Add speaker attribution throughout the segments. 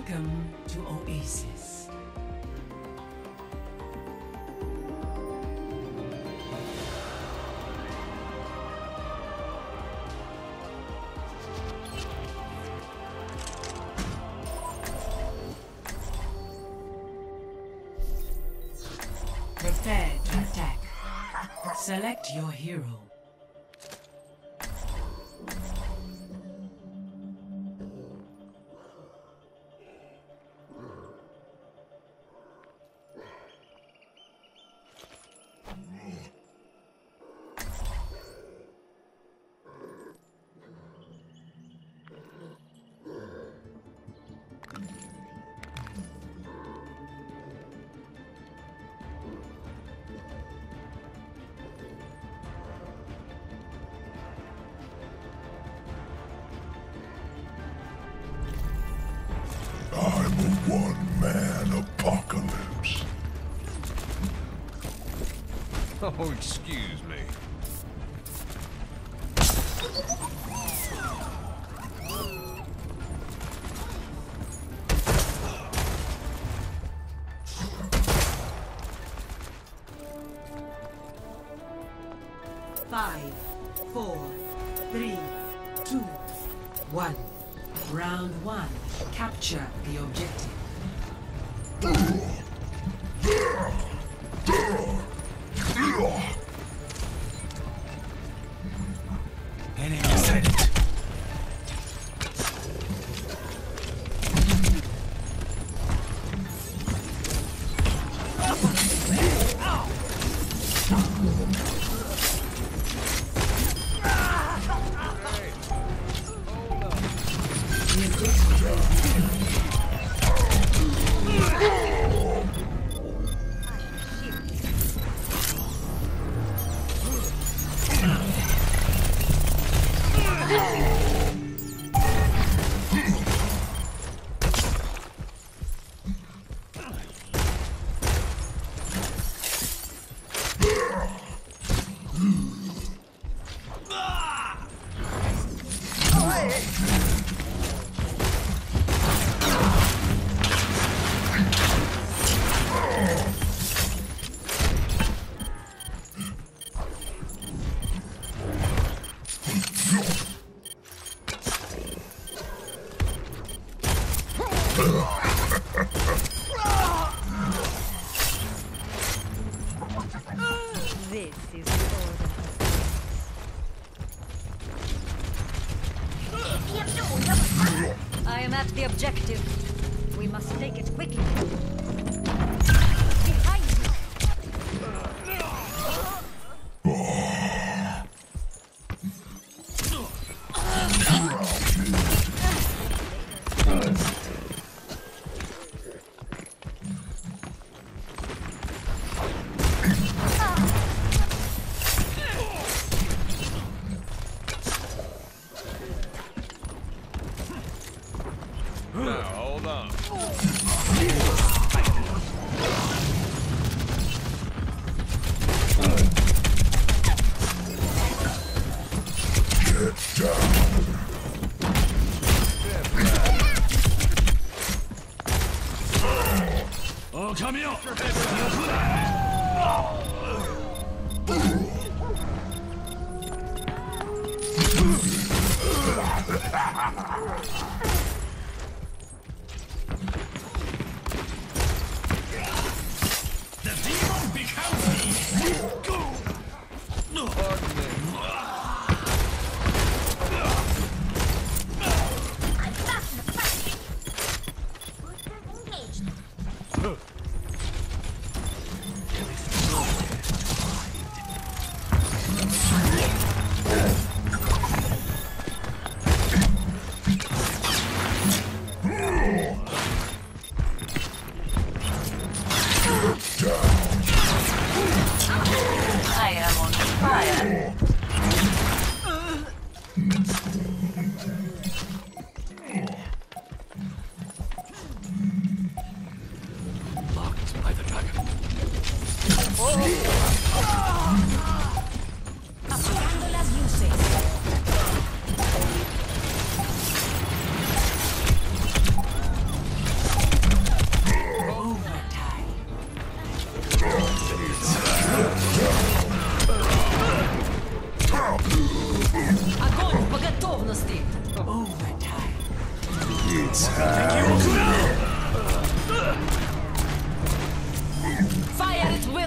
Speaker 1: Welcome to Oasis. Prepare to attack. Select your hero.
Speaker 2: I'm a one-man apocalypse.
Speaker 3: Oh, excuse me.
Speaker 1: Five, 4, 3, 2, 1. Round 1. Capture the objective.
Speaker 2: Enemy sighted.
Speaker 4: This is the order. I am at the objective. We must take it quickly. Behind you!
Speaker 3: Now, hold on.
Speaker 2: Get down.
Speaker 5: Oh, come here! The demon becomes me! Go!
Speaker 3: Pardon me.
Speaker 6: I'm back in the fight. Boosters engaged.
Speaker 1: I am on fire.
Speaker 5: Blocked by the dragon.
Speaker 4: Aplicando las luces. Fire its whip!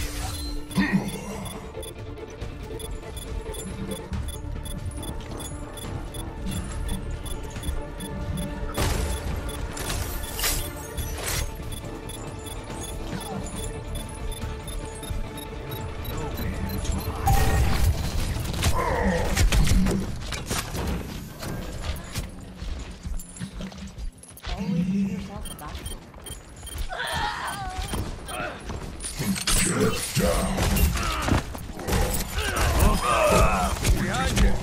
Speaker 4: Always leave yourself a backstory.
Speaker 2: Get down.
Speaker 3: Behind you.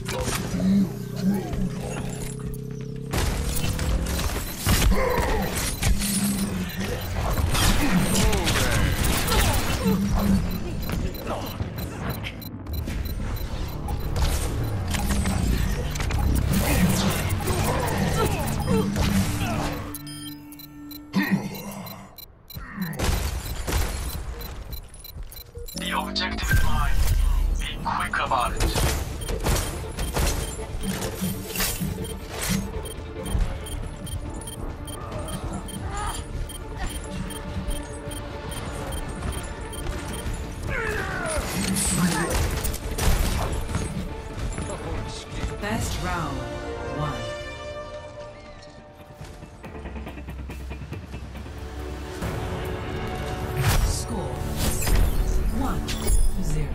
Speaker 5: The objective is mine. Be quick about it.
Speaker 1: Best round. 1. Score 1-0.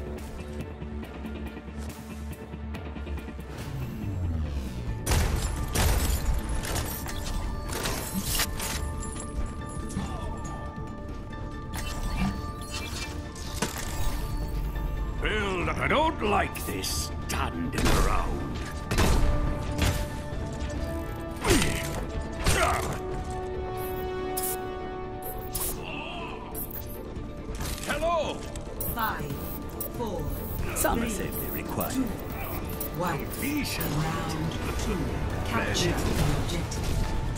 Speaker 5: Well, I don't like this standing around.
Speaker 3: Hello.
Speaker 1: 5, 4,
Speaker 5: Some
Speaker 1: 3,
Speaker 5: say they require
Speaker 1: 1. Round 2. Capture the objective.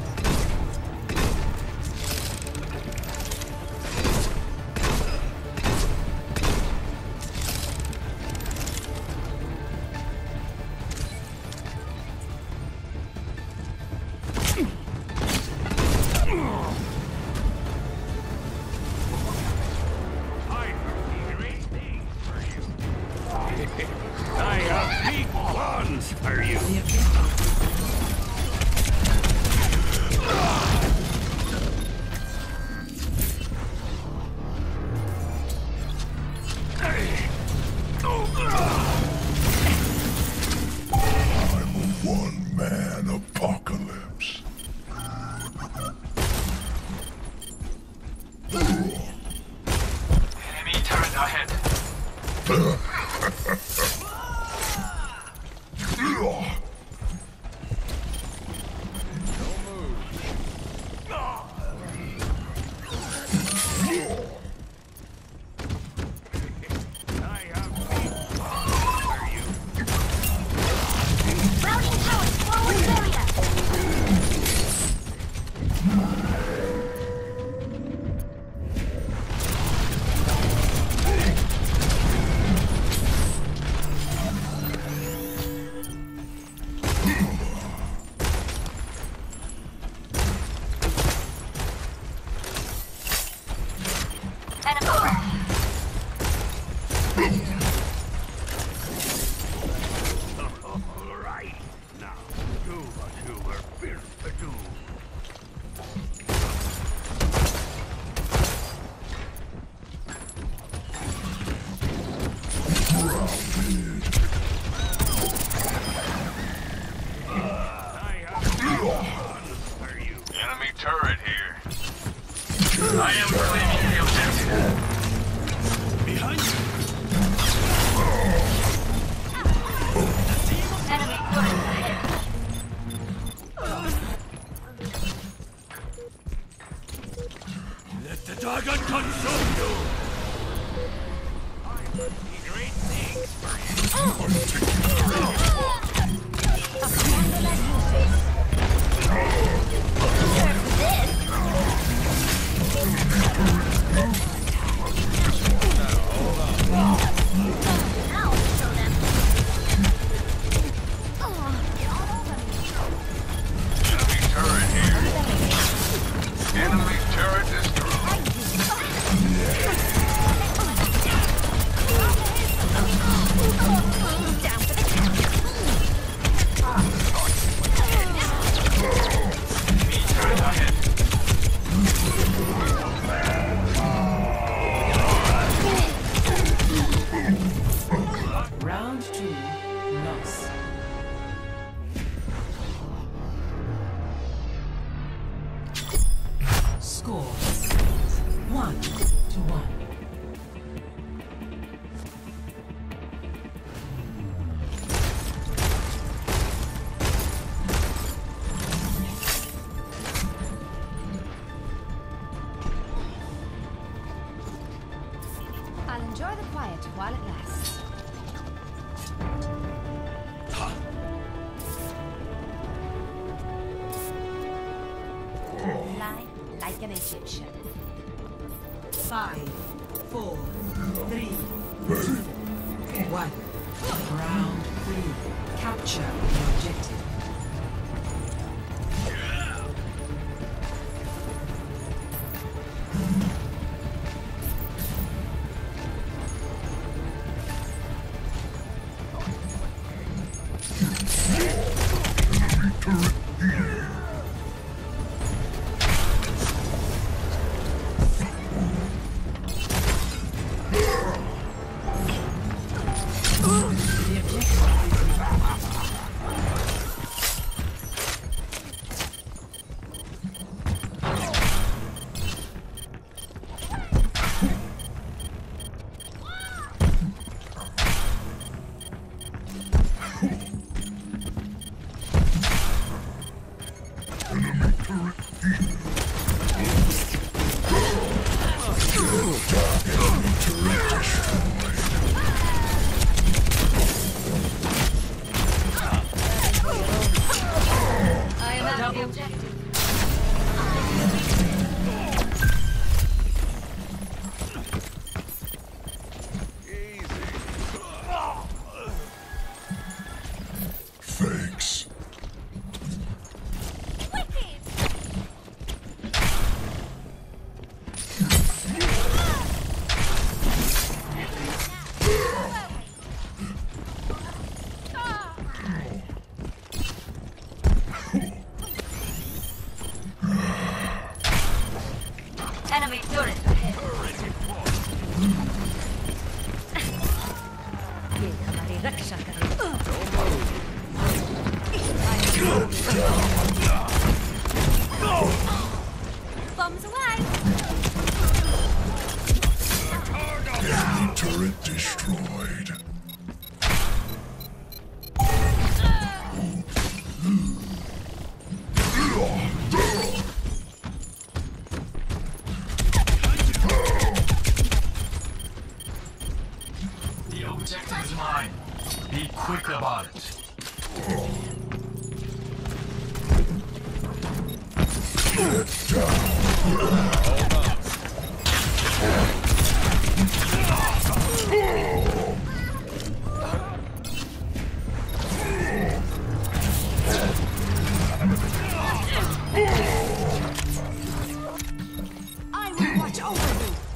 Speaker 5: I have big plans for you.
Speaker 1: The objective.
Speaker 2: I'm a one-man apocalypse.
Speaker 5: Enemy turret ahead.
Speaker 6: Routing power, forward area.
Speaker 5: All right. Now, do what you were built to do. I have plans for you.
Speaker 3: Enemy turret here.
Speaker 5: I am claiming the objective. Behind you.
Speaker 6: Enemy turret ahead.
Speaker 5: Let the dragon consume you. I will be great things for you.
Speaker 3: Enemy
Speaker 1: to 1.
Speaker 4: I'll enjoy the quiet while it lasts. Lie like an Egyptian.
Speaker 1: 5, 4, 3, 2, 1. Round 3. Capture the objective. The objective is
Speaker 4: I am at the objective.
Speaker 2: Thanks.
Speaker 6: Enemy turret ahead.
Speaker 4: ये हमारी रक्षा करें। Bombs away!
Speaker 2: Enemy turret destroyed.
Speaker 3: The objective is mine. Be quick about it.
Speaker 2: Get down.
Speaker 4: I will watch over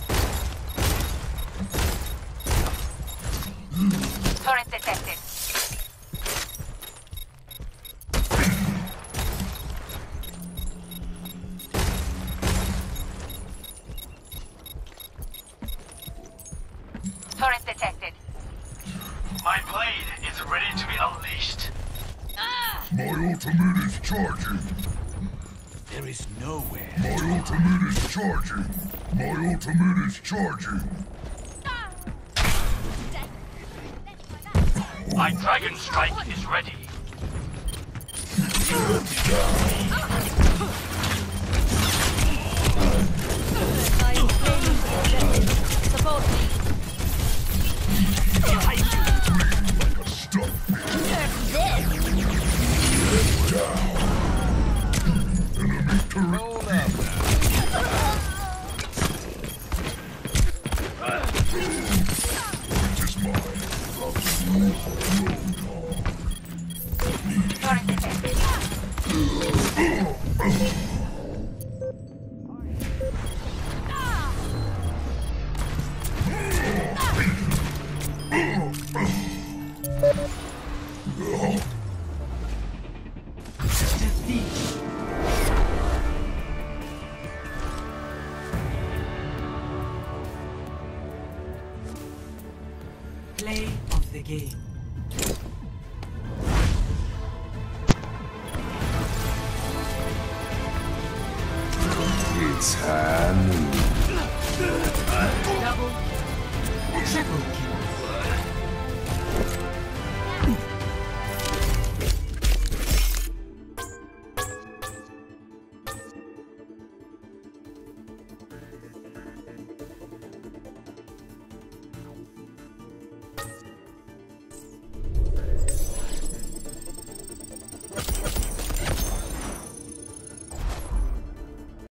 Speaker 4: you.
Speaker 6: Turret detected. Turret detected.
Speaker 3: My blade is ready to be unleashed.
Speaker 2: My ultimate is charging.
Speaker 5: There is nowhere.
Speaker 2: My ultimate is charging. My ultimate is charging.
Speaker 3: My dragon strike is ready.
Speaker 4: I am claiming the objective. Support me.
Speaker 2: Stop me. Enemy turret.
Speaker 3: Hold up.
Speaker 2: It is mine.
Speaker 6: Turret detected.
Speaker 1: defeat. Play of the game.
Speaker 2: It's Hanu.
Speaker 1: Double, triple kill.